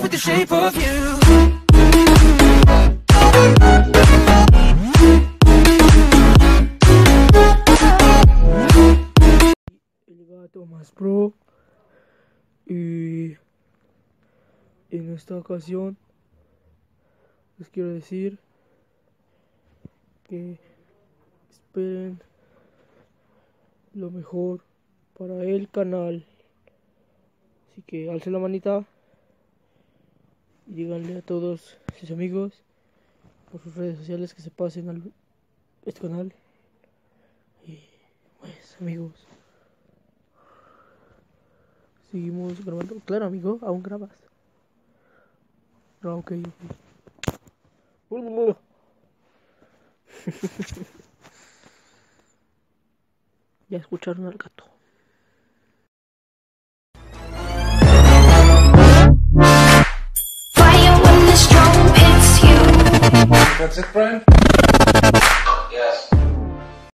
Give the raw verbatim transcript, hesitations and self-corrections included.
with the shape of you. El gato más pro. Y en esta ocasión les quiero decir que esperen lo mejor para el canal. Así que alcen la manita y díganle a todos sus amigos por sus redes sociales que se pasen a este canal. Y pues amigos, seguimos grabando. Claro amigo, aún grabas. Ah, ok, ok. Ya escucharon al gato. Fire when the storm hits you. That's it, Brian?